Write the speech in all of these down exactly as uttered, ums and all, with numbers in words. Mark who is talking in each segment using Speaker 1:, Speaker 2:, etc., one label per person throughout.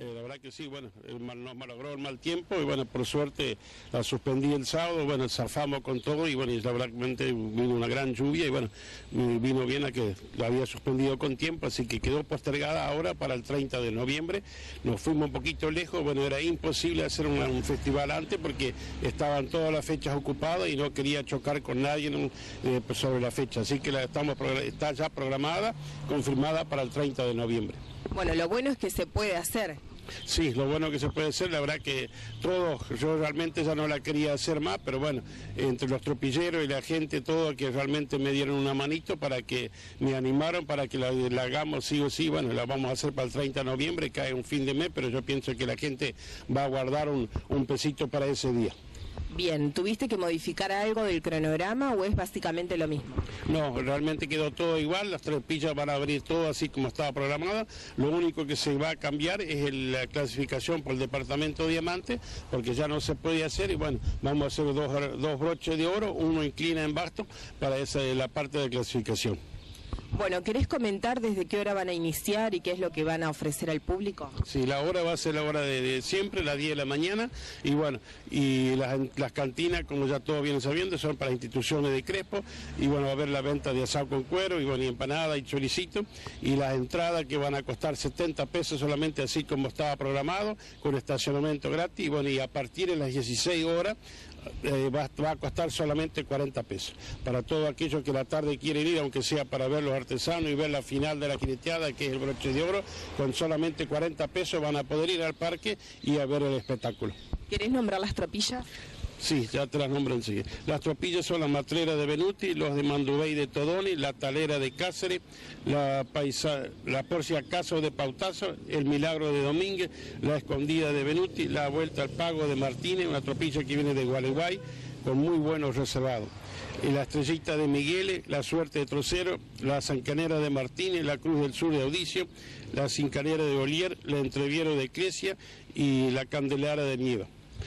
Speaker 1: Eh, la verdad que sí, bueno, el mal, nos malogró el mal tiempo y bueno, por suerte la suspendí el sábado, bueno, zafamos con todo y bueno, y la verdad que vino una gran lluvia y bueno, vino bien a que la había suspendido con tiempo, así que quedó postergada ahora para el treinta de noviembre. Nos fuimos un poquito lejos, bueno, era imposible hacer un, un festival antes porque estaban todas las fechas ocupadas y no quería chocar con nadie en un, eh, sobre la fecha, así que la estamos, está ya programada, confirmada para el treinta de noviembre.
Speaker 2: Bueno, lo bueno es que se puede hacer.
Speaker 1: Sí, lo bueno que se puede hacer, la verdad que todos, yo realmente ya no la quería hacer más, pero bueno, entre los tropilleros y la gente, todo que realmente me dieron una manito para que me animaron, para que la, la hagamos sí o sí, bueno, la vamos a hacer para el treinta de noviembre, cae un fin de mes, pero yo pienso que la gente va a guardar un, un pesito para ese día.
Speaker 2: Bien, ¿tuviste que modificar algo del cronograma o es básicamente lo mismo?
Speaker 1: No, realmente quedó todo igual, las tropillas van a abrir todo así como estaba programada, lo único que se va a cambiar es el, la clasificación por el departamento Diamante, porque ya no se puede hacer y bueno, vamos a hacer dos, dos broches de oro, uno inclina en basto para esa la parte de clasificación.
Speaker 2: Bueno, ¿querés comentar desde qué hora van a iniciar y qué es lo que van a ofrecer al público?
Speaker 1: Sí, la hora va a ser la hora de, de siempre, las diez de la mañana, y bueno, y las, las cantinas, como ya todos vienen sabiendo, son para instituciones de Crespo, y bueno, va a haber la venta de asado con cuero, y bueno, y empanada y choricito, y las entradas que van a costar setenta pesos solamente así como estaba programado, con estacionamiento gratis, y bueno, y a partir de las dieciséis horas, Eh, va, va a costar solamente cuarenta pesos. Para todos aquellos que la tarde quieren ir, aunque sea para ver los artesanos y ver la final de la jineteada, que es el broche de oro, con solamente cuarenta pesos van a poder ir al parque y a ver el espectáculo.
Speaker 2: ¿Querés nombrar las tropillas?
Speaker 1: Sí, ya te las nombro enseguida. Las tropillas son la matrera de Benuti, los de Mandubey de Todoni, la talera de Cáceres, la, paisa, la porcia Caso de Pautazo, el milagro de Domínguez, la escondida de Benuti, la vuelta al pago de Martínez, una tropilla que viene de Gualeguay, con muy buenos reservados. Y la estrellita de Migueles, la suerte de Trocero, la zancanera de Martínez, la cruz del sur de Audicio, la cincanera de Olier, la entreviero de Crecia y la candelera de Nieva.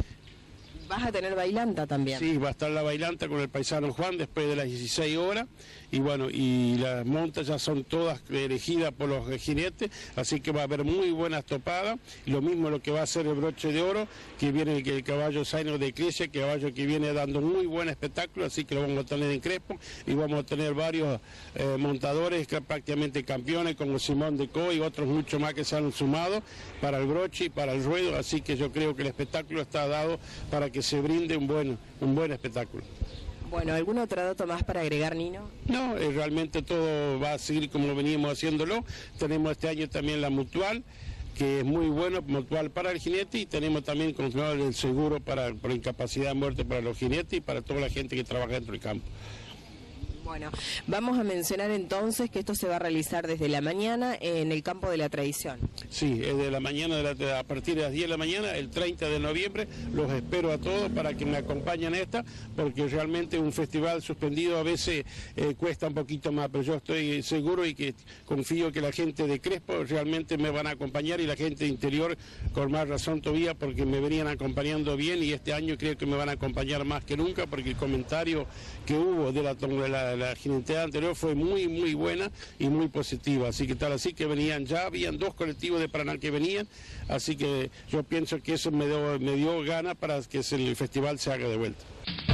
Speaker 2: ¿Vas a tener bailanta también?
Speaker 1: Sí, va a estar la bailanta con el paisano Juan después de las dieciséis horas y bueno, y las montas ya son todas elegidas por los jinetes, así que va a haber muy buenas topadas, lo mismo lo que va a ser el broche de oro, que viene el, el caballo Zaino de Iglesia, caballo que viene dando muy buen espectáculo, así que lo vamos a tener en Crespo y vamos a tener varios eh, montadores que prácticamente campeones como Simón de Co y otros mucho más que se han sumado para el broche y para el ruedo, así que yo creo que el espectáculo está dado para que que se brinde un buen, un buen espectáculo.
Speaker 2: Bueno, ¿algún otro dato más para agregar, Nino? No,
Speaker 1: eh, realmente todo va a seguir como veníamos haciéndolo. Tenemos este año también la mutual, que es muy bueno, mutual para el jinete, y tenemos también confirmado el seguro para, por incapacidad de muerte para los jinetes y para toda la gente que trabaja dentro del campo.
Speaker 2: Bueno, vamos a mencionar entonces que esto se va a realizar desde la mañana en el campo de la tradición.
Speaker 1: Sí, es de la mañana, de la, de, a partir de las diez de la mañana, el treinta de noviembre, los espero a todos para que me acompañen a esta, porque realmente un festival suspendido a veces eh, cuesta un poquito más, pero yo estoy seguro y que confío que la gente de Crespo realmente me van a acompañar y la gente de interior con más razón todavía, porque me venían acompañando bien y este año creo que me van a acompañar más que nunca, porque el comentario que hubo de la, de la La jineteada anterior fue muy muy buena y muy positiva, así que tal así que venían, ya habían dos colectivos de Paraná que venían, así que yo pienso que eso me dio, me dio ganas para que el festival se haga de vuelta.